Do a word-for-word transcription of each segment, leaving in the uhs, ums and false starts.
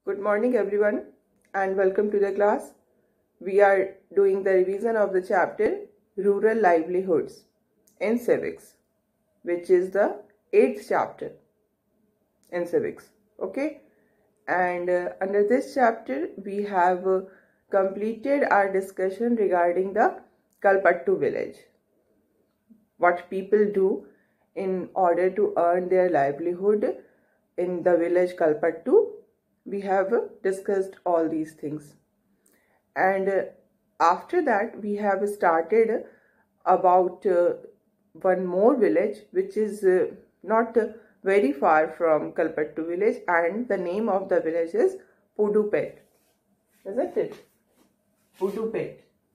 Good morning everyone and welcome to the class. We are doing the revision of the chapter Rural Livelihoods in Civics, which is the eighth chapter in Civics. Okay, and uh, under this chapter we have uh, completed our discussion regarding the Kalpattu village. What people do in order to earn their livelihood in the village Kalpattu. We have discussed all these things, and uh, after that we have started about uh, one more village which is uh, not uh, very far from Kalpattu village, and the name of the village is Pudupet, isn't it? Pudupet.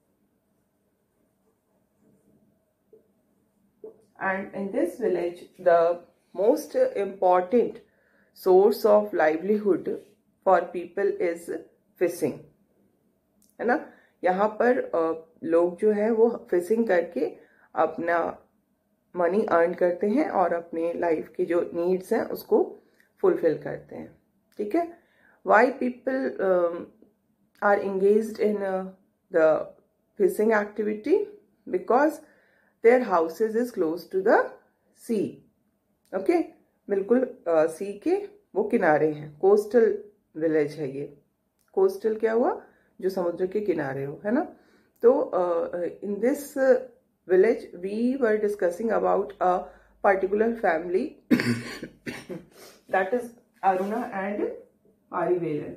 And in this village the most important source of livelihood for people is fishing, है ना। यहाँ पर लोग जो है वो fishing करके अपना मनी अर्न करते हैं और अपने लाइफ की जो नीड्स हैं उसको फुलफिल करते हैं। ठीक है। Why people are engaged in the fishing activity? Because there houses is close to the sea. Okay, बिल्कुल सी uh, के वो किनारे हैं। कोस्टल विलेज है ये। कोस्टल क्या हुआ? जो समुद्र के किनारे हो, है ना। तो in this village we were discussing about a particular family that is Aruna and Arivelan.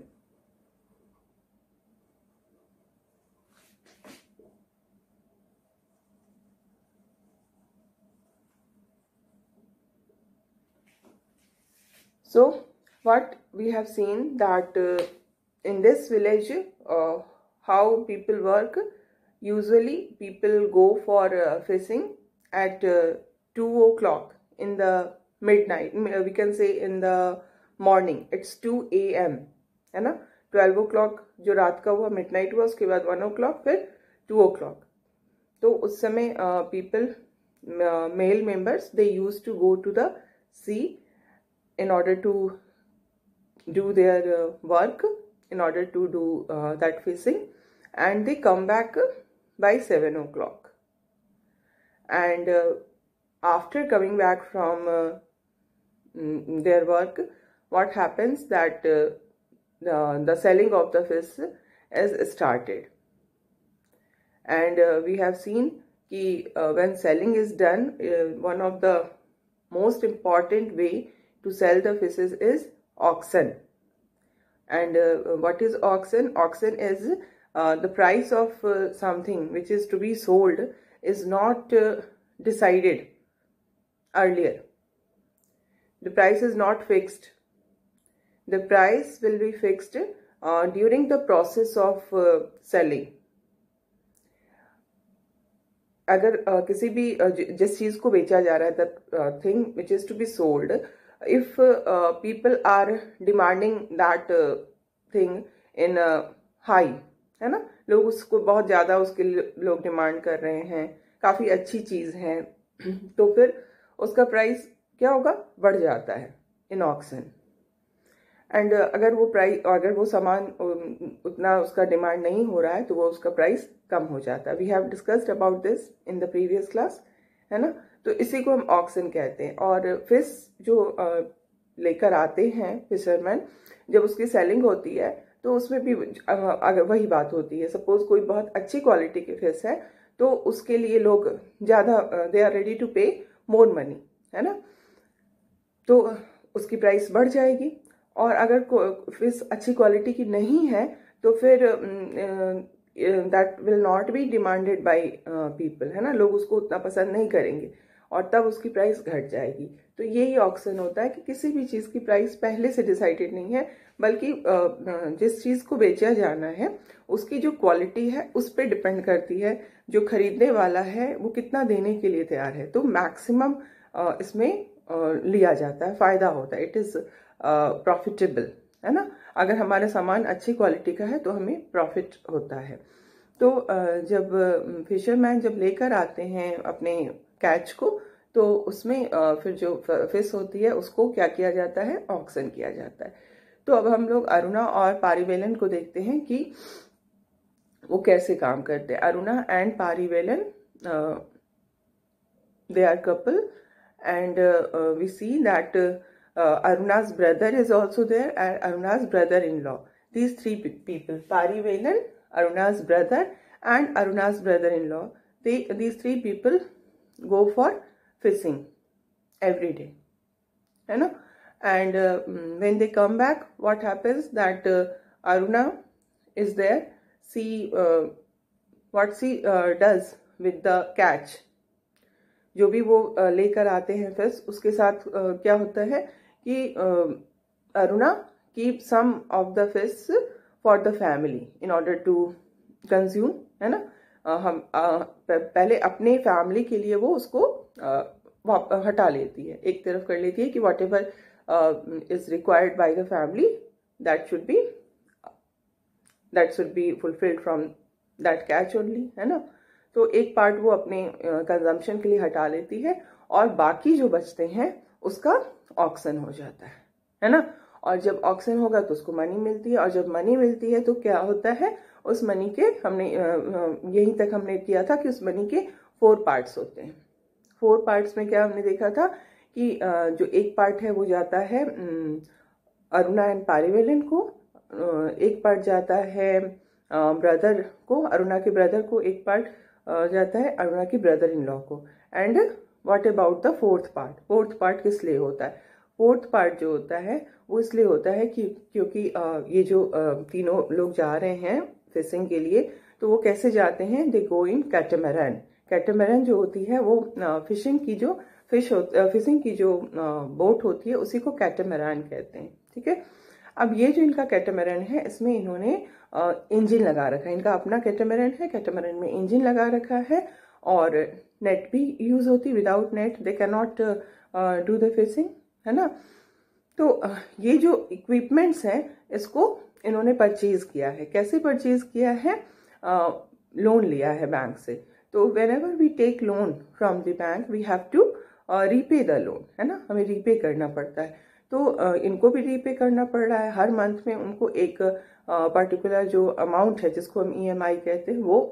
So what we have seen that uh, in this village uh, how people work. Usually people go for uh, fishing at uh, two o'clock in the midnight, we can say in the morning, it's two a m है ना। twelve o'clock जो रात का हुआ midnight हुआ, उसके बाद one o'clock, फिर two o'clock। तो उस समय uh, people uh, male members they used to go to the sea in order to do their uh, work, in order to do uh, that fishing, and they come back by seven o'clock. And uh, after coming back from uh, their work, what happens that uh, the, the selling of the fish is started. And uh, we have seen कि uh, when selling is done, uh, one of the most important way to sell the fishes is auction. And uh, what is auction? Auction is uh, the price of uh, something which is to be sold is not uh, decided earlier. The price is not fixed. The price will be fixed uh, during the process of uh, selling. अगर uh, किसी भी uh, जिस चीज को बेचा जा रहा है, the thing which is to be sold, if uh, people are demanding that uh, thing in uh, high, है ना, लोग उसको बहुत ज़्यादा उसके लोग डिमांड कर रहे हैं, काफ़ी अच्छी चीज़ है, तो फिर उसका प्राइस क्या होगा? बढ़ जाता है इन ऑक्शन। एंड अगर वो प्राइस अगर वो सामान उतना उसका डिमांड नहीं हो रहा है तो वो उसका प्राइस कम हो जाता है। We have discussed about this in the previous class, है ना। तो इसी को हम ऑक्शन कहते हैं। और फिश जो लेकर आते हैं फिशरमैन, जब उसकी सेलिंग होती है तो उसमें भी अगर वही बात होती है। सपोज कोई बहुत अच्छी क्वालिटी की फिश है तो उसके लिए लोग ज़्यादा दे आर रेडी टू पे मोर मनी, है ना, तो उसकी प्राइस बढ़ जाएगी। और अगर फिश अच्छी क्वालिटी की नहीं है तो फिर that will not be demanded by people, है ना, लोग उसको उतना पसंद नहीं करेंगे और तब उसकी प्राइस घट जाएगी। तो यही ऑक्शन होता है कि किसी भी चीज़ की प्राइस पहले से डिसाइडेड नहीं है, बल्कि जिस चीज़ को बेचा जाना है उसकी जो क्वालिटी है उस पर डिपेंड करती है जो खरीदने वाला है वो कितना देने के लिए तैयार है। तो मैक्सिमम इसमें लिया जाता है, फ़ायदा होता है, इट इज़ प्रॉफिटेबल, है ना। अगर हमारा सामान अच्छी क्वालिटी का है तो हमें प्रॉफिट होता है। तो जब फिशरमैन जब लेकर आते हैं अपने कैच को तो उसमें फिर जो फिश होती है उसको क्या किया जाता है? ऑक्शन किया जाता है। तो अब हम लोग अरुणा और पारिवेलन को देखते हैं कि वो कैसे काम करते हैं. Aruna and Parivelan, they are couple, and uh, uh, we see that uh, uh, Aruna's brother is also there, and Aruna's brother-in-law. These three pe people, Parivelan, Aruna's brother, and Aruna's brother-in-law, they these three people go for fishing every day, you know. And uh, when they come back, what happens that uh, Aruna is there. She uh, what she uh, does with the catch, जो भी वो लेकर आते हैं fish, उसके साथ क्या होता है कि Aruna keep some of the fish for the family in order to consume, है ना. हम पहले अपने फैमिली के लिए वो उसको हटा लेती है, एक तरफ कर लेती है कि whatever is required by the family, that should be that should be fulfilled from that catch only, है ना. तो एक पार्ट वो अपने कंजम्पशन के लिए हटा लेती है और बाकी जो बचते हैं उसका ऑक्शन हो जाता है, है ना. और जब ऑक्शन होगा तो उसको मनी मिलती है, और जब मनी मिलती है तो क्या होता है, उस मनी के हमने यहीं तक हमने किया था कि उस मनी के फोर पार्ट्स होते हैं. फोर पार्ट्स में क्या हमने देखा था कि जो एक पार्ट है वो जाता है अरुणा एंड पारिवेलन को, एक पार्ट जाता है ब्रदर को, अरुणा के ब्रदर को, एक पार्ट जाता है अरुणा की ब्रदर इन लॉ को. And what about the fourth part, fourth part किस लिए होता है, फोर्थ पार्ट जो होता है वो इसलिए होता है कि क्योंकि ये जो तीनों लोग जा रहे हैं फिशिंग के लिए, तो वो कैसे जाते हैं, दे गो इन कैटामैरन. कैटामैरन जो होती है वो फिशिंग की जो फिश फिशिंग की जो बोट होती है उसी को कैटामैरन कहते हैं, ठीक है. अब ये जो इनका कैटामैरन है इसमें इन्होंने इंजन लगा रखा है, इनका अपना कैटामैरन है, कैटामैरन में इंजन लगा रखा है और नेट भी यूज होती, without net they can not do the fishing, है ना. तो uh, ये जो इक्विपमेंट्स हैं इसको इन्होंने परचेज किया है. कैसे परचेज किया है, लोन uh, लिया है बैंक से. तो whenever we take loan from the bank we have to repay the loan, है ना, हमें रीपे करना पड़ता है. तो uh, इनको भी रीपे करना पड़ रहा है. हर मंथ में उनको एक पर्टिकुलर uh, जो अमाउंट है जिसको हम ई एम आई कहते हैं वो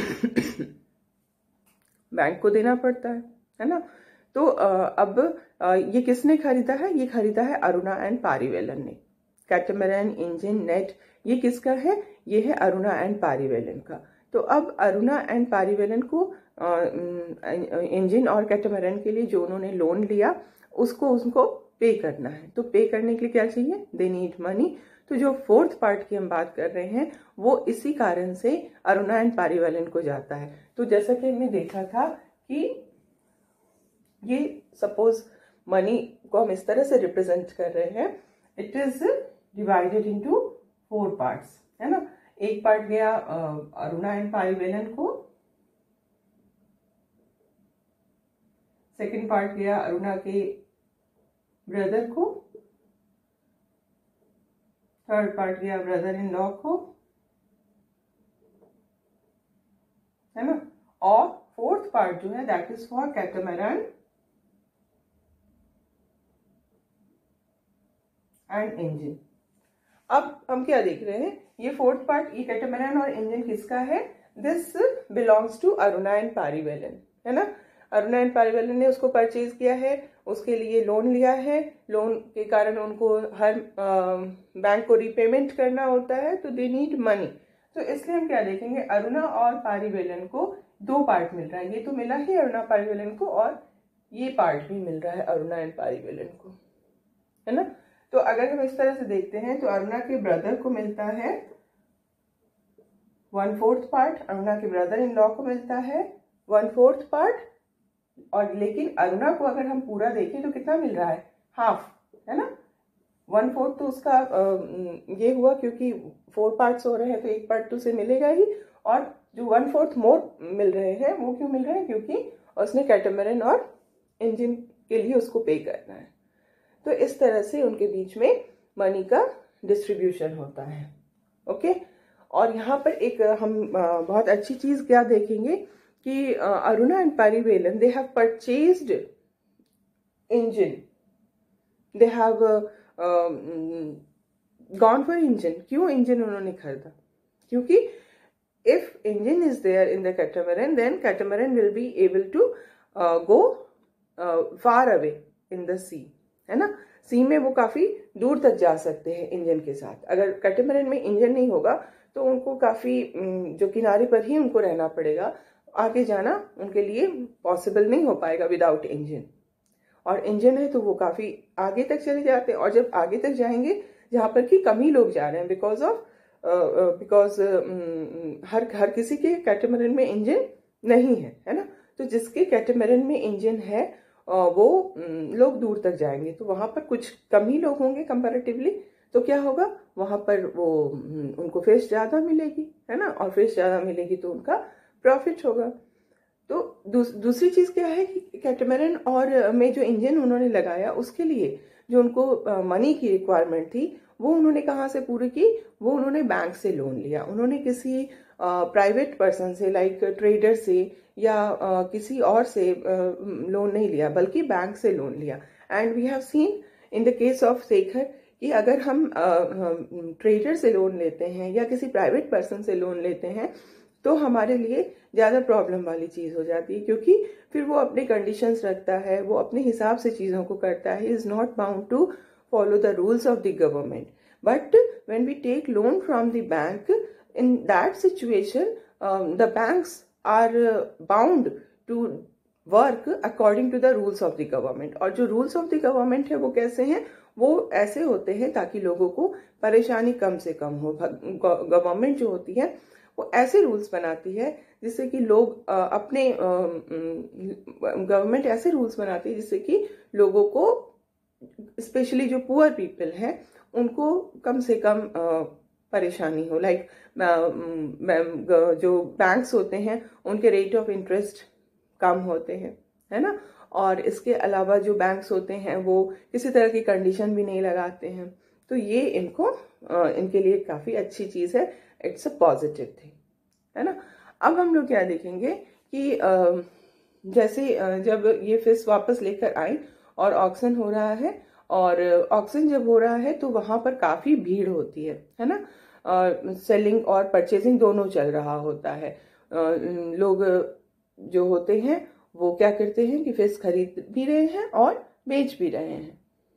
बैंक को देना पड़ता है, है ना. तो uh, अब uh, ये किसने खरीदा है, ये खरीदा है अरुणा एंड पारिवेलन ने. कैटामैरन, इंजन, नेट, ये किसका है, ये है अरुणा एंड पारिवेलन का. तो अब अरुणा एंड पारिवेलन को इंजन और कैटामैरन के लिए जो उन्होंने लोन लिया उसको उनको पे करना है. तो पे करने के लिए क्या चाहिए, दे नीड मनी. तो जो फोर्थ पार्ट की हम बात कर रहे हैं वो इसी कारण से अरुणा एंड पारिवेलन को जाता है. तो जैसा कि हमने देखा था कि ये सपोज मनी को हम इस तरह से रिप्रेजेंट कर रहे हैं, it is divided into four parts, है ना. एक पार्ट गया अरुणा एंड पारिवेलन को, सेकंड पार्ट गया अरुणा के ब्रदर को, थर्ड पार्ट गया ब्रदर इन लॉ को, है ना. और फोर्थ पार्ट जो है that is for catamaran and engine. अब हम क्या देख रहे हैं, ये फोर्थ पार्ट, ये कैटामैरन और इंजन किसका है, this belongs to Aruna and Parivelan, है ना. अरुणा एंड पारिवेलन ने उसको परचेज किया है, उसके लिए लोन लिया है, लोन के कारण उनको हर बैंक को रीपेमेंट करना होता है, तो दे नीड मनी. तो इसलिए हम क्या देखेंगे, अरुणा और पारिवेलन को दो पार्ट मिल रहा है. ये तो मिला ही अरुणा पारिवेलन को और ये पार्ट भी मिल रहा है अरुणा एंड पारिवेलन को, है ना. तो अगर हम इस तरह से देखते हैं तो अरुणा के ब्रदर को मिलता है वन फोर्थ पार्ट, अरुणा के ब्रदर इन लॉ को मिलता है वन फोर्थ पार्ट, और लेकिन अरुणा को अगर हम पूरा देखें तो कितना मिल रहा है, हाफ, है ना. वन फोर्थ तो उसका ये हुआ क्योंकि फोर पार्ट्स हो रहे हैं तो एक पार्ट तो उसे मिलेगा ही, और जो वन फोर्थ मोर मिल रहे हैं वो क्यों मिल रहे हैं, क्योंकि उसने कैटामैरन और इंजन के लिए उसको पे करना है. तो इस तरह से उनके बीच में मनी का डिस्ट्रीब्यूशन होता है, ओके. और यहाँ पर एक हम बहुत अच्छी चीज क्या देखेंगे कि Aruna and Parivelan they have purchased engine, they have gone for engine. क्यों इंजन उन्होंने खरीदा? क्योंकि if engine is there in the catamaran then catamaran will be able to go far away in the sea, है ना। सी में वो काफी दूर तक जा सकते हैं इंजन के साथ। अगर कैटामरन में इंजन नहीं होगा तो उनको काफी जो किनारे पर ही उनको रहना पड़ेगा, आगे जाना उनके लिए पॉसिबल नहीं हो पाएगा विदाउट इंजन। और इंजन है तो वो काफी आगे तक चले जाते हैं, और जब आगे तक जाएंगे जहां पर कि कम ही लोग जा रहे हैं, बिकॉज ऑफ बिकॉज हर हर किसी के कैटामरन में इंजन नहीं है, है ना। तो जिसके कैटामरन में इंजन है uh, वो um, लोग दूर तक जाएंगे, तो वहां पर कुछ कम ही लोग होंगे कंपैरेटिवली, तो क्या होगा वहां पर वो um, उनको फिश ज्यादा मिलेगी, है ना, और फिश ज्यादा मिलेगी तो उनका प्रॉफिट होगा। तो दूस, दूसरी चीज क्या है कि कैटामरन और में जो इंजन उन्होंने लगाया उसके लिए जो उनको मनी की रिक्वायरमेंट थी वो उन्होंने कहाँ से पूरी की? वो उन्होंने बैंक से लोन लिया। उन्होंने किसी प्राइवेट पर्सन से लाइक ट्रेडर से या uh, किसी और से लोन uh, नहीं लिया, बल्कि बैंक से लोन लिया। And we have seen in the case of Shekhar कि अगर हम ट्रेडर uh, से लोन लेते हैं या किसी प्राइवेट पर्सन से लोन लेते हैं तो हमारे लिए ज्यादा प्रॉब्लम वाली चीज हो जाती है, क्योंकि फिर वो अपने कंडीशंस रखता है, वो अपने हिसाब से चीजों को करता है, is not bound to follow the rules of the government. But when we take loan from the bank, in that situation the banks are bound to work according to the rules of the government. और जो rules of the government है वो कैसे हैं? वो ऐसे होते हैं ताकि लोगों को परेशानी कम से कम हो। गवर्नमेंट जो होती है वो ऐसे रूल्स बनाती है जिससे कि लोग अपने गवर्नमेंट ऐसे रूल्स बनाती है जिससे कि लोगों को, स्पेशली जो पुअर पीपल हैं, उनको कम से कम परेशानी हो। लाइक जो बैंक्स होते हैं उनके रेट ऑफ इंटरेस्ट कम होते हैं, है ना। और इसके अलावा जो बैंक्स होते हैं वो किसी तरह की कंडीशन भी नहीं लगाते हैं। तो ये इनको इनके लिए काफी अच्छी चीज है, इट्स अ पॉजिटिव थिंग, है ना। अब हम लोग क्या देखेंगे कि जैसे जब ये फिश वापस लेकर आई और ऑक्शन हो रहा है, और ऑक्शन जब हो रहा है तो वहां पर काफी भीड़ होती है, है ना। सेलिंग और परचेजिंग दोनों चल रहा होता है। लोग जो होते हैं वो क्या करते हैं कि फिश खरीद भी रहे हैं और बेच भी रहे हैं।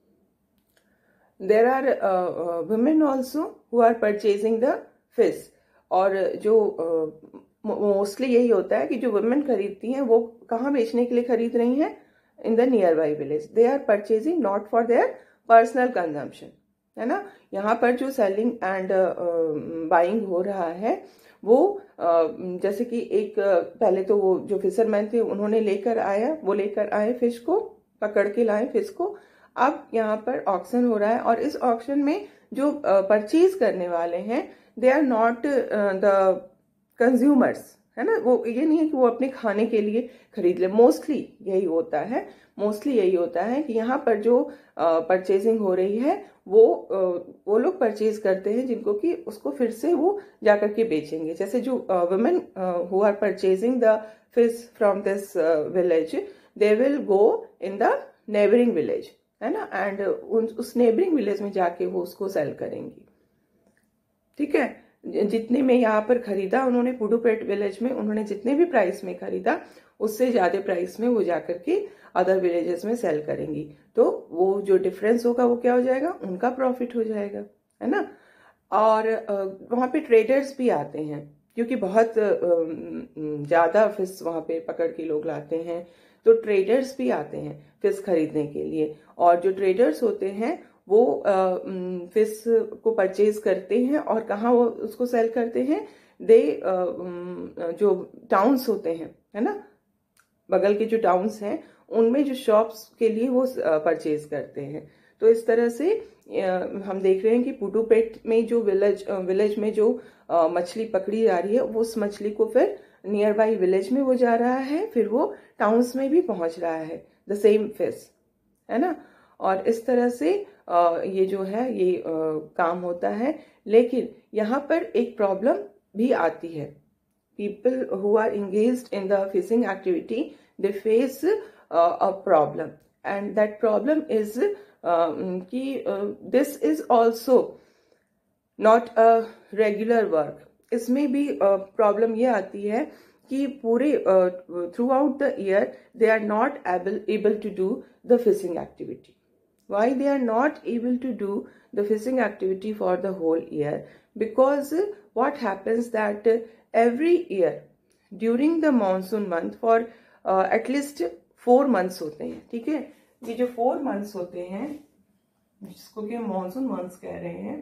There are women also who are purchasing the fish. और जो मोस्टली uh, यही होता है कि जो वुमेन खरीदती हैं वो कहाँ बेचने के लिए खरीद रही हैं? In the near by village. They are purchasing not for their personal consumption, है ना। यहाँ पर जो सेलिंग एंड बाइंग हो रहा है वो uh, जैसे कि एक uh, पहले तो वो जो फिशरमैन थे उन्होंने लेकर आया वो लेकर आए फिश को, पकड़ के लाए फिश को। अब यहाँ पर ऑक्शन हो रहा है और इस ऑक्शन में जो परचेज uh, करने वाले हैं they are not the consumers, है ना। वो ये नहीं है कि वो अपने खाने के लिए खरीद ले। मोस्टली यही होता है मोस्टली यही होता है कि यहाँ पर जो परचेजिंग uh, हो रही है वो uh, वो लोग परचेज करते हैं जिनको कि उसको फिर से वो जाकर के बेचेंगे। जैसे जो women who are purchasing the fish from this village, they will go in the neighbouring village, है ना, एंड उस नेबरिंग विलेज में जाके वो उसको सेल करेंगी। ठीक है, जितने में यहाँ पर खरीदा उन्होंने पुडुपेट विलेज में, उन्होंने जितने भी प्राइस में खरीदा उससे ज्यादा प्राइस में वो जाकर के अदर विलेजेस में सेल करेंगी। तो वो जो डिफरेंस होगा वो क्या हो जाएगा? उनका प्रॉफिट हो जाएगा, है ना। और वहां पे ट्रेडर्स भी आते हैं क्योंकि बहुत ज्यादा फिश वहां पे पकड़ के लोग लाते हैं, तो ट्रेडर्स भी आते हैं फिश खरीदने के लिए। और जो ट्रेडर्स होते हैं वो फिश को परचेज करते हैं और कहाँ वो उसको सेल करते हैं? दे जो टाउन्स होते हैं, है ना, बगल के जो टाउन्स हैं उनमें जो शॉप्स के लिए वो परचेज करते हैं। तो इस तरह से हम देख रहे हैं कि पुडुपेट में जो विलेज विलेज में जो मछली पकड़ी जा रही है उस मछली को फिर नियर बाई विलेज में वो जा रहा है, फिर वो टाउन्स में भी पहुंच रहा है, द सेम फिश, है ना। और इस तरह से ये जो है ये काम होता है। लेकिन यहाँ पर एक प्रॉब्लम भी आती है। People who are engaged in the fishing activity, they face uh, a problem, and that problem is uh, कि uh, this is also not a regular work. इसमें भी प्रॉब्लम uh, ये आती है कि पूरे throughout the year they are not able able to do the fishing activity. Why they are not able to do the fishing activity for the whole year? Because what happens that uh, every year during the monsoon month for uh, at least four months होते हैं, ठीक है। ये जो four months होते हैं जिसको कि मॉनसून मंथ्स कह रहे हैं,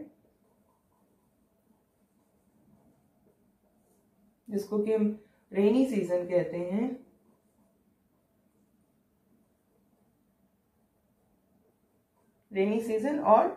जिसको कि हम रेनी सीजन कहते हैं, रेनी सीजन और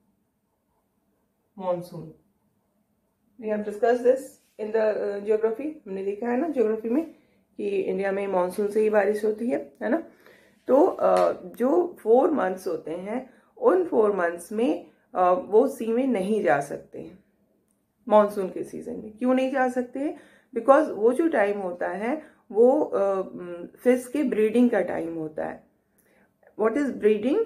monsoon. We have discuss this in the geography. हमने देखा है ना ज्योग्राफी में कि इंडिया में मॉनसून से ही बारिश होती है, है ना। तो uh, जो फोर मंथ्स होते हैं उन फोर मंथ्स में uh, वो सी में नहीं जा सकते हैं मॉनसून के सीजन में। क्यों नहीं जा सकते हैं? बिकॉज वो जो टाइम होता है वो फिश uh, के ब्रीडिंग का टाइम होता है। What is breeding?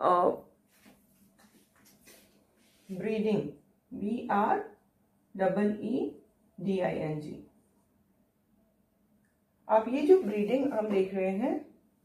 Breeding, B R double E D I N G. आप ये जो ब्रीडिंग हम देख रहे हैं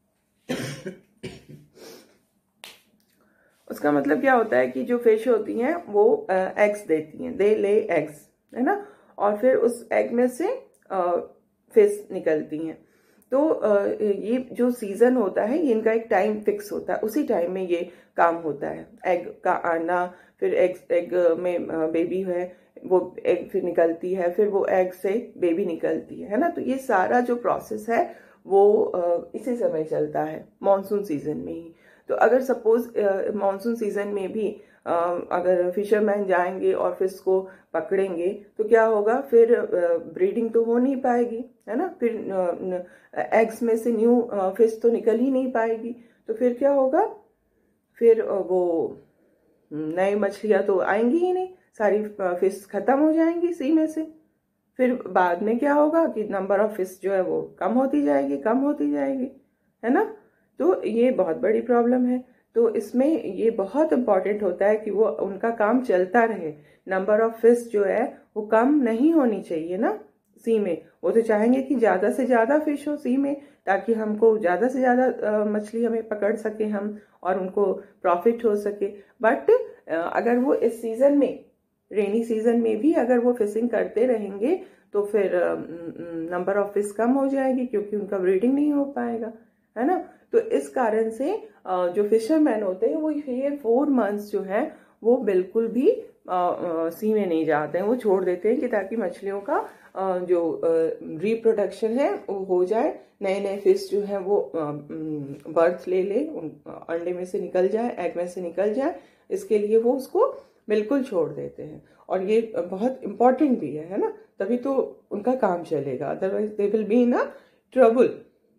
उसका मतलब क्या होता है कि जो फिश होती हैं वो एग्स देती हैं, दे ले एग्स, है ना, और फिर उस एग में से फिश निकलती हैं। तो ये जो सीजन होता है ये इनका एक टाइम फिक्स होता है, उसी टाइम में ये काम होता है। एग का आना, फिर एग एग में बेबी है, वो एग फिर निकलती है, फिर वो एग से बेबी निकलती है, है ना। तो ये सारा जो प्रोसेस है वो इसी समय चलता है मॉनसून सीजन में ही। तो अगर सपोज मॉनसून सीजन में भी Uh, अगर फिशरमैन जाएंगे और फिश को पकड़ेंगे तो क्या होगा? फिर ब्रीडिंग uh, तो हो नहीं पाएगी, है ना। फिर एग्स uh, में से न्यू फिश uh, तो निकल ही नहीं पाएगी। तो फिर क्या होगा? फिर uh, वो नई मछलियां तो आएंगी ही नहीं, सारी फिश uh, खत्म हो जाएंगी सी में से। फिर बाद में क्या होगा कि नंबर ऑफ फिश जो है वो कम होती जाएगी, कम होती जाएगी, है ना। तो ये बहुत बड़ी प्रॉब्लम है। तो इसमें ये बहुत इंपॉर्टेंट होता है कि वो उनका काम चलता रहे। नंबर ऑफ फिश जो है वो कम नहीं होनी चाहिए ना सी में। वो तो चाहेंगे कि ज्यादा से ज्यादा फिश हो सी में, ताकि हमको ज्यादा से ज्यादा मछली हमें पकड़ सके हम और उनको प्रॉफिट हो सके। बट अगर वो इस सीजन में, रेनी सीजन में भी अगर वो फिशिंग करते रहेंगे तो फिर नंबर ऑफ फिश कम हो जाएगी, क्योंकि उनका ब्रीडिंग नहीं हो पाएगा, है ना। तो इस कारण से जो फिशरमैन होते हैं वो ये फोर मंथ्स जो है वो बिल्कुल भी सी में नहीं जाते हैं, वो छोड़ देते हैं कि ताकि मछलियों का जो रिप्रोडक्शन है वो हो जाए, नए नए फिश जो है वो बर्थ ले ले, अंडे में से निकल जाए, एग में से निकल जाए, इसके लिए वो उसको बिल्कुल छोड़ देते हैं। और ये बहुत इंपॉर्टेंट भी है, है ना, तभी तो उनका काम चलेगा, otherwise they will be in a trouble.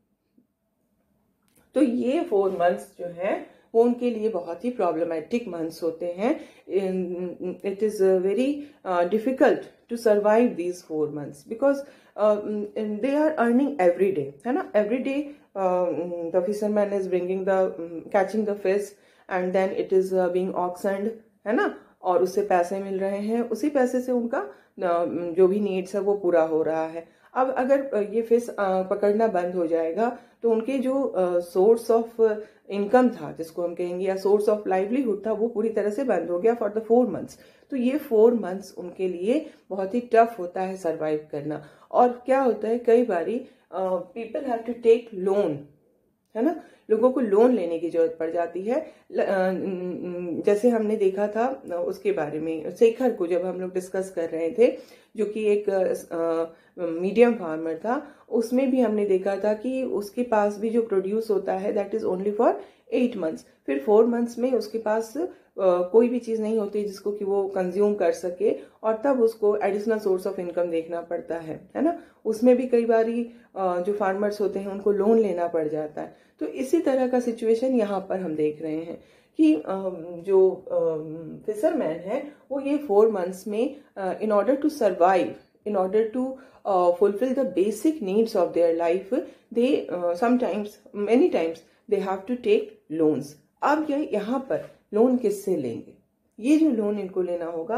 तो ये फोर मंथ्स जो है वो उनके लिए बहुत ही प्रॉब्लमेटिक मंथ्स होते हैं। It is very difficult to survive these four months because they are earning every day, है ना। Every day the fisherman is bringing the catching the fish and then it is being auctioned, है ना, और उससे पैसे मिल रहे हैं, उसी पैसे से उनका uh, जो भी नीड्स है वो पूरा हो रहा है। अब अगर ये फिश पकड़ना बंद हो जाएगा तो उनके जो सोर्स ऑफ इनकम था, जिसको हम कहेंगे, या सोर्स ऑफ लाइवलीहुड था, वो पूरी तरह से बंद हो गया फॉर द फोर मंथ्स। तो ये फोर मंथ्स उनके लिए बहुत ही टफ होता है सरवाइव करना। और क्या होता है, कई बारी people have to take loan, है ना, लोगों को लोन लेने की जरूरत पड़ जाती है। जैसे हमने देखा था उसके बारे में, शेखर को जब हम लोग डिस्कस कर रहे थे, जो कि एक मीडियम फार्मर था, उसमें भी हमने देखा था कि उसके पास भी जो प्रोड्यूस होता है that is only for eight months. फिर फोर मंथ्स में उसके पास Uh, कोई भी चीज नहीं होती जिसको कि वो कंज्यूम कर सके, और तब उसको एडिशनल सोर्स ऑफ इनकम देखना पड़ता है, है ना। उसमें भी कई बारी uh, जो फार्मर्स होते हैं उनको लोन लेना पड़ जाता है। तो इसी तरह का सिचुएशन यहाँ पर हम देख रहे हैं कि uh, जो फिशरमैन है वो ये फोर मंथ्स में in order to survive, in order to uh, fulfill the basic needs of their life, they uh, sometimes, many times they have to take loans. अब ये यहाँ पर लोन किससे लेंगे? ये जो लोन इनको लेना होगा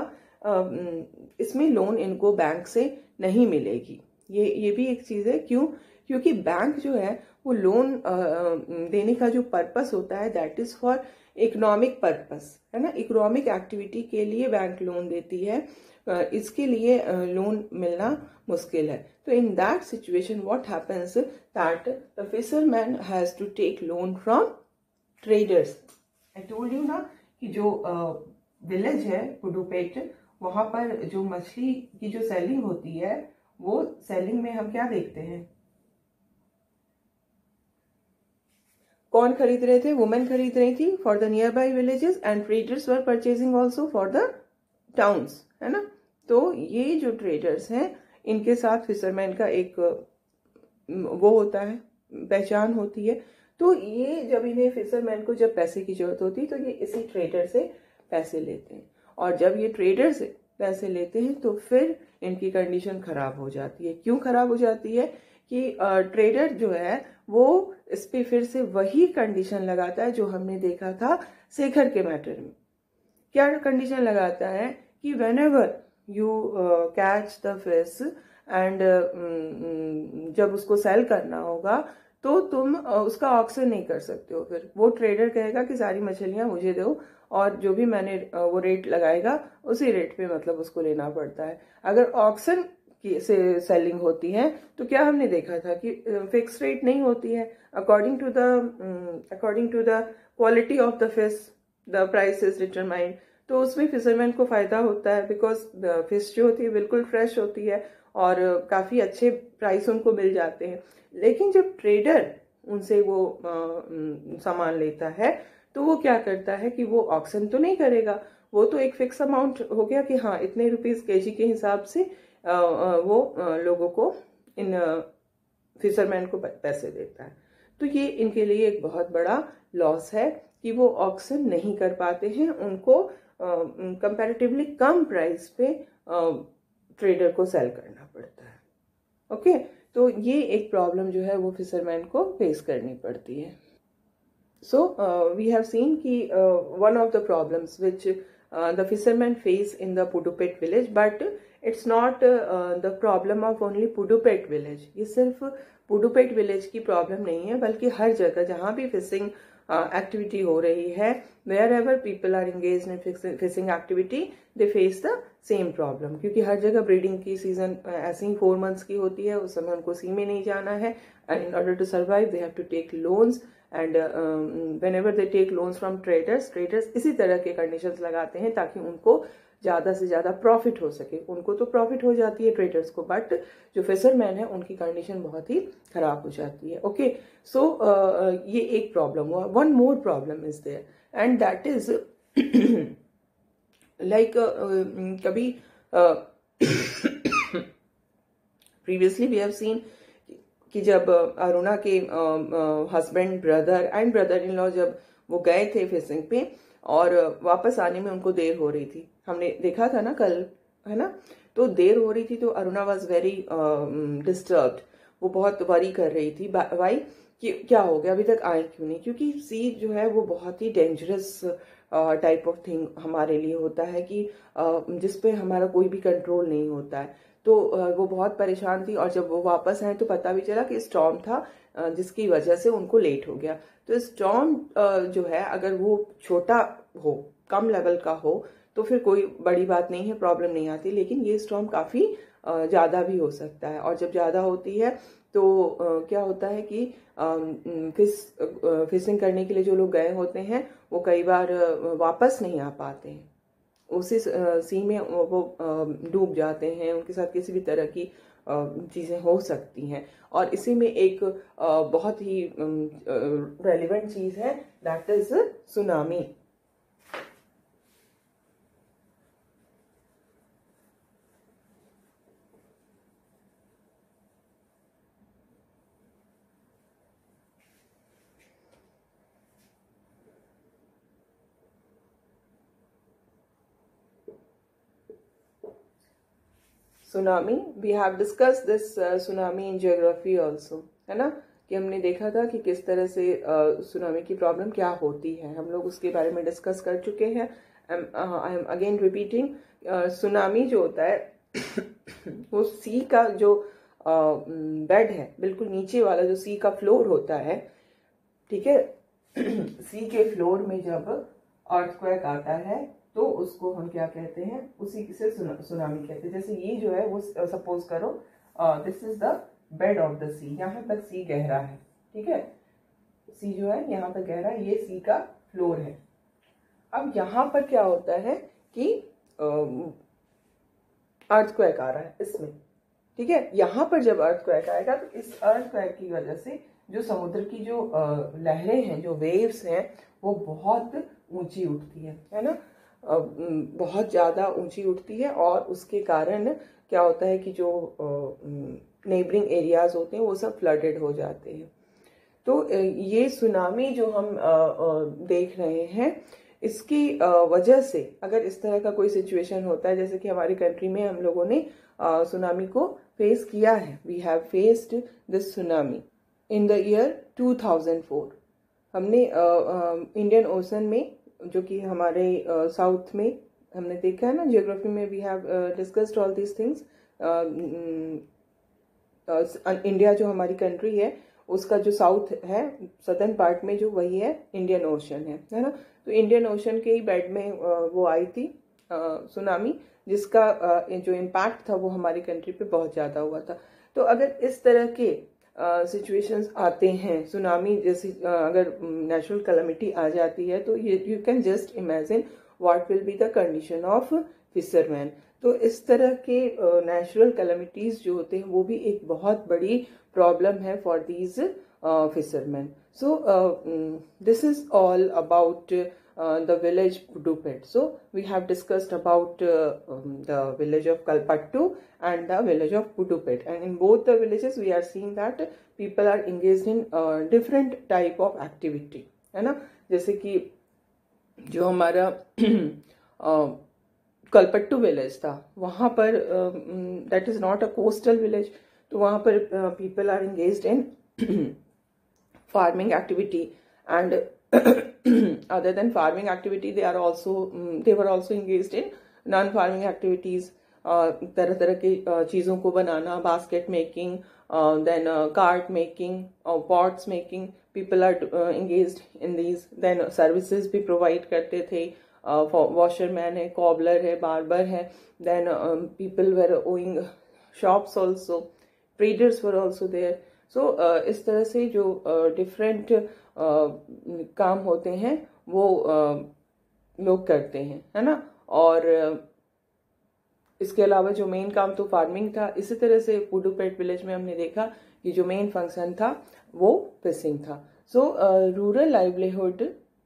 इसमें लोन इनको बैंक से नहीं मिलेगी। ये ये भी एक चीज़ है। क्यों? क्योंकि बैंक जो है वो लोन देने का जो पर्पस होता है that is for economic purpose, है ना। इकोनॉमिक एक्टिविटी के लिए बैंक लोन देती है, इसके लिए लोन मिलना मुश्किल है। तो in that situation what happens that the fisherman has to take loan from traders. I told you ना कि जो विलेज uh, है पुडुपेट, वहां पर जो मछली की जो सेलिंग होती है वो सेलिंग में हम क्या देखते हैं, कौन खरीद रहे थे? वुमेन खरीद रही थी for the near by villages and traders were purchasing also for the towns, है ना। तो ये जो ट्रेडर्स हैं इनके साथ फिशरमैन का एक वो होता है, पहचान होती है। तो ये जब इन्हें फिशरमैन को जब पैसे की जरूरत होती है तो ये इसी ट्रेडर से पैसे लेते हैं, और जब ये ट्रेडर से पैसे लेते हैं तो फिर इनकी कंडीशन खराब हो जाती है। क्यों खराब हो जाती है? कि ट्रेडर जो है वो इस पे फिर से वही कंडीशन लगाता है जो हमने देखा था शेखर के मैटर में। क्या कंडीशन लगाता है कि whenever you catch the fish and जब उसको सेल करना होगा तो तुम uh, उसका ऑक्शन नहीं कर सकते हो। फिर वो ट्रेडर कहेगा कि सारी मछलियां मुझे दो, और जो भी मैंने uh, वो रेट लगाएगा उसी रेट पे मतलब उसको लेना पड़ता है। अगर ऑक्शन की से सेलिंग होती है तो क्या हमने देखा था कि फिक्स uh, रेट नहीं होती है, according to the according to the quality of the fish the price is determined. तो उसमें फिशरमैन को फायदा होता है बिकॉज फिश जो होती है बिल्कुल फ्रेश होती है और uh, काफी अच्छे प्राइस उनको मिल जाते हैं। लेकिन जब ट्रेडर उनसे वो uh, सामान लेता है तो वो क्या करता है कि वो ऑक्शन तो नहीं करेगा, वो तो एक फिक्स अमाउंट हो गया कि हाँ इतने रुपीस केजी के हिसाब से आ, आ, वो आ, लोगों को इन फिशरमैन को पैसे देता है। तो ये इनके लिए एक बहुत बड़ा लॉस है कि वो ऑक्शन नहीं कर पाते हैं, उनको कंपैरेटिवली कम प्राइस पे ट्रेडर को सेल करना पड़ता है। ओके, तो ये एक प्रॉब्लम जो है वो फिशरमैन को फेस करनी पड़ती है। So uh, we have seen कि uh, one of the problems which uh, the fishermen face in the Pudupet village, but it's not uh, uh, the problem of only Pudupet village. ये सिर्फ Pudupet village की problem नहीं है, बल्कि हर जगह जहाँ भी फिशिंग एक्टिविटी हो रही है, wherever people are engaged in fishing activity, they face the same problem. क्योंकि हर जगह ब्रीडिंग की सीजन ऐसे ही फोर मंथ्स की होती है, उस समय उनको सी में नहीं जाना है, and in order to survive they have to take loans. And whenever they take loans from traders, traders इसी तरह के कंडीशंस लगाते हैं ताकि उनको ज्यादा से ज्यादा प्रॉफिट हो सके। उनको तो प्रॉफिट हो जाती है ट्रेडर्स को, बट जो फिशरमैन है उनकी कंडीशन बहुत ही खराब हो जाती है। ओके, सो ये एक प्रॉब्लम हुआ। One more problem is there and that is like कभी प्रीवियसली वी हैव सीन कि जब अरुणा के husband, brother and brother in law जब वो गए थे फिशिंग पे और वापस आने में उनको देर हो रही थी, हमने देखा था ना कल, है ना। तो देर हो रही थी तो अरुणा वाज वेरी डिस्टर्ब्ड, वो बहुत वरी कर रही थी। वाई कि क्या हो गया, अभी तक आए क्यों नहीं? क्योंकि सी जो है वो बहुत ही डेंजरस टाइप ऑफ थिंग हमारे लिए होता है कि uh, जिस पे हमारा कोई भी कंट्रोल नहीं होता है। तो वो बहुत परेशान थी और जब वो वापस आए तो पता भी चला कि स्टॉर्म था जिसकी वजह से उनको लेट हो गया। तो स्टॉर्म जो है अगर वो छोटा हो, कम लेवल का हो तो फिर कोई बड़ी बात नहीं है, प्रॉब्लम नहीं आती। लेकिन ये स्टॉर्म काफी ज्यादा भी हो सकता है, और जब ज्यादा होती है तो क्या होता है कि फिश फिशिंग करने के लिए जो लोग गए होते हैं वो कई बार वापस नहीं आ पाते हैं, उसी सी में वो डूब जाते हैं, उनके साथ किसी भी तरह की चीज़ें हो सकती हैं। और इसी में एक बहुत ही रेलिवेंट चीज़ है that is tsunami. Tsunami, we have discuss this tsunami in geography also, है ना, कि हमने देखा था कि किस तरह से सुनामी uh, की प्रॉब्लम क्या होती है, हम लोग उसके बारे में डिस्कस कर चुके हैं। I am again repeating tsunami जो होता है वो सी का जो बेड है, बिल्कुल नीचे वाला जो सी का फ्लोर होता है, ठीक है, सी के फ्लोर में जब अर्थक्वेक आता है तो उसको हम क्या कहते हैं, उसी से सुनामी कहते हैं। जैसे ये जो है वो सपोज करो this is the bed of the sea, यहाँ तक सी गहरा है, ठीक है, सी जो है यहाँ तक गहरा, ये सी का फ्लोर है। अब यहाँ पर क्या होता है कि अर्थक्वेक आ रहा है इसमें, ठीक है। यहाँ पर जब अर्थक्वेक आएगा तो इस अर्थक्वेक की वजह से जो समुद्र की जो लहरें हैं, जो वेव्स हैं, वो बहुत ऊंची उठती है है ना, बहुत ज़्यादा ऊंची उठती है, और उसके कारण क्या होता है कि जो नेबरिंग एरियाज होते हैं वो सब फ्लडेड हो जाते हैं। तो ये सुनामी जो हम देख रहे हैं, इसकी वजह से अगर इस तरह का कोई सिचुएशन होता है, जैसे कि हमारी कंट्री में हम लोगों ने सुनामी को फेस किया है, we have faced this tsunami in the year two thousand four. हमने इंडियन ओशन में, जो कि हमारे साउथ uh, में हमने देखा है ना, जियोग्राफी में we have discussed all these things. India जो हमारी कंट्री है उसका जो साउथ है, सदर्न पार्ट में जो, वही है इंडियन ओशन है है ना। तो इंडियन ओशन के ही बेड में uh, वो आई थी सुनामी, जिसका uh, जो इम्पैक्ट था वो हमारी कंट्री पे बहुत ज़्यादा हुआ था। तो अगर इस तरह के सिचुएशंस uh, आते हैं, सुनामी जैसी uh, अगर नेचुरल कैलेमिटी आ जाती है, तो you can just imagine what will be the condition of fisherman. तो इस तरह के नेचुरल uh, कैलेमिटीज जो होते हैं वो भी एक बहुत बड़ी प्रॉब्लम है for these fisherman. So this is all about the village Puduppet. So we have discussed about uh, um, the village of Kalpattu and the village of Puduppet, and in both the villages we are seeing that people are engaged in uh, different type of activity, है ना। जैसे कि जो हमारा Kalpattu village था, वहाँ पर that is not a coastal village, तो वहाँ पर people are engaged in farming activity, and other than farming activity they are also um, they were also engaged in non farming activities, तरह तरह की चीज़ों को बनाना, basket making, then cart making, pots making, people are engaged in these। Then services भी provide करते थे, washerman है, कॉबलर है, बार्बर है, then people were owing shops also, traders were also there. So इस तरह से जो डिफरेंट uh, uh, काम होते हैं वो uh, लोग करते हैं, है ना। और uh, इसके अलावा जो मेन काम तो फार्मिंग था। इसी तरह से पुडुपेट विलेज में हमने देखा कि जो मेन फंक्शन था वो फिशिंग था। सो रूरल लाइवलीहुड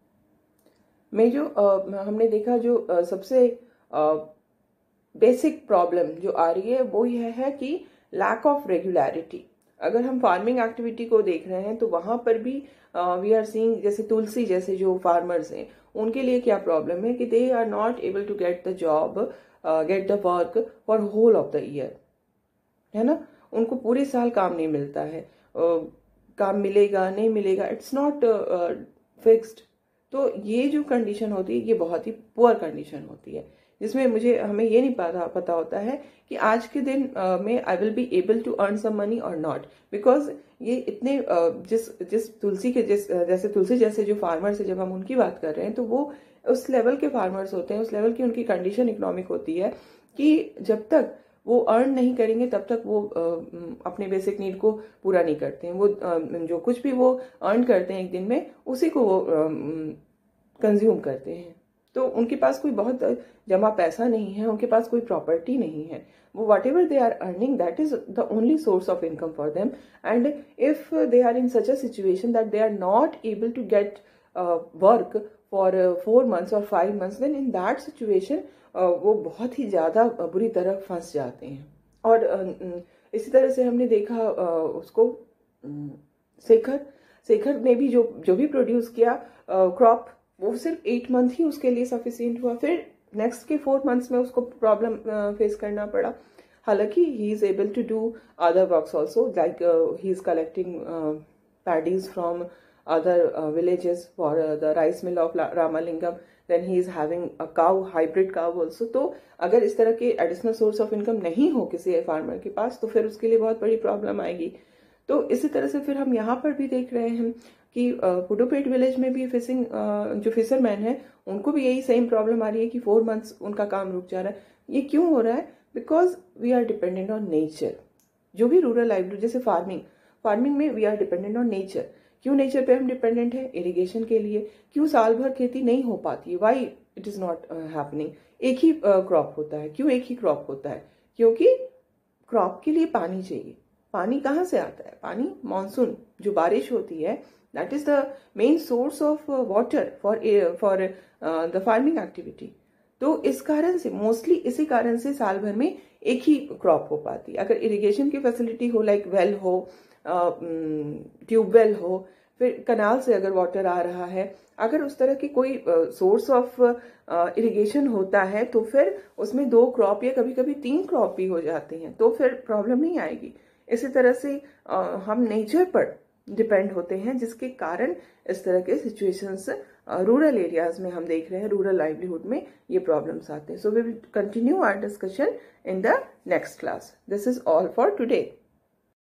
में जो uh, हमने देखा जो uh, सबसे बेसिक uh, प्रॉब्लम जो आ रही है वो यह है कि लैक ऑफ रेगुलरिटी। अगर हम फार्मिंग एक्टिविटी को देख रहे हैं तो वहां पर भी वी आर सीइंग, जैसे तुलसी जैसे जो फार्मर्स हैं उनके लिए क्या प्रॉब्लम है कि they are not able to get the job, get the work for whole of the year, है ना। उनको पूरे साल काम नहीं मिलता है, uh, काम मिलेगा नहीं मिलेगा, इट्स नॉट फिक्स्ड। तो ये जो कंडीशन होती है ये बहुत ही पुअर कंडीशन होती है, जिसमें मुझे हमें ये नहीं पता पता होता है कि आज के दिन uh, में I will be able to earn some money और नॉट, बिकॉज ये इतने uh, जिस जिस तुलसी के जिस uh, जैसे तुलसी जैसे जो फार्मर्स है, जब हम उनकी बात कर रहे हैं तो वो उस लेवल के फार्मर्स होते हैं, उस लेवल की उनकी कंडीशन इकोनॉमिक होती है कि जब तक वो अर्न नहीं करेंगे तब तक वो uh, अपने बेसिक नीड को पूरा नहीं करते हैं। वो uh, जो कुछ भी वो अर्न करते हैं एक दिन में उसी को वो कंज्यूम uh, करते हैं। तो उनके पास कोई बहुत जमा पैसा नहीं है, उनके पास कोई प्रॉपर्टी नहीं है, वो whatever they are earning that is the only source of income for them. And if they are in such a situation that they are not able to get work for four months और five months, then in that situation वो बहुत ही ज्यादा बुरी तरह फंस जाते हैं। और uh, इसी तरह से हमने देखा uh, उसको शेखर शेखर ने भी जो जो भी प्रोड्यूस किया क्रॉप uh, वो सिर्फ एट मंथ ही उसके लिए सफिशिएंट हुआ, फिर नेक्स्ट के फोर मंथ्स में उसको प्रॉब्लम फेस uh, करना पड़ा। हालांकि he is able to do other works also, like he is collecting paddies from other villages for the rice mill of Ramalingam, then he is having a cow, hybrid cow also. तो अगर इस तरह के additional source of income नहीं हो किसी farmer के पास तो फिर उसके लिए बहुत बड़ी प्रॉब्लम आएगी। तो इसी तरह से फिर हम यहाँ पर भी देख रहे हैं कि पुडुपेट विलेज में भी फिशिंग जो फिशरमैन है उनको भी यही सेम प्रॉब्लम आ रही है कि फोर मंथ्स उनका काम रुक जा रहा है। ये क्यों हो रहा है? Because we are dependent on nature. जो भी रूरल लाइवलीहुड, जैसे फार्मिंग फार्मिंग में we are dependent on nature. क्यों नेचर पे हम डिपेंडेंट है? इरिगेशन के लिए। क्यों साल भर खेती नहीं हो पाती है? Why it is not happening? एक ही क्रॉप uh, होता है। क्यों एक ही क्रॉप होता है? क्योंकि क्रॉप के लिए पानी चाहिए। पानी कहाँ से आता है? पानी मानसून, जो बारिश होती है, that is the main source of water for for the farming activity. तो इस कारण से, मोस्टली इसी कारण से साल भर में एक ही क्रॉप हो पाती है। अगर इरिगेशन की फैसिलिटी हो, लाइक वेल हो, ट्यूबवेल हो, फिर कनाल से अगर वाटर आ रहा है, अगर उस तरह की कोई सोर्स ऑफ इरिगेशन होता है तो फिर उसमें दो क्रॉप या कभी कभी तीन क्रॉप भी हो जाते हैं, तो फिर प्रॉब्लम नहीं आएगी। इसी तरह से uh, हम नेचर पर डिपेंड होते हैं, जिसके कारण इस तरह के सिचुएशंस रूरल एरियाज में हम देख रहे हैं, रूरल लाइवलीहुड में ये प्रॉब्लम्स आते हैं। So we will continue our discussion in the next class. This is all for today.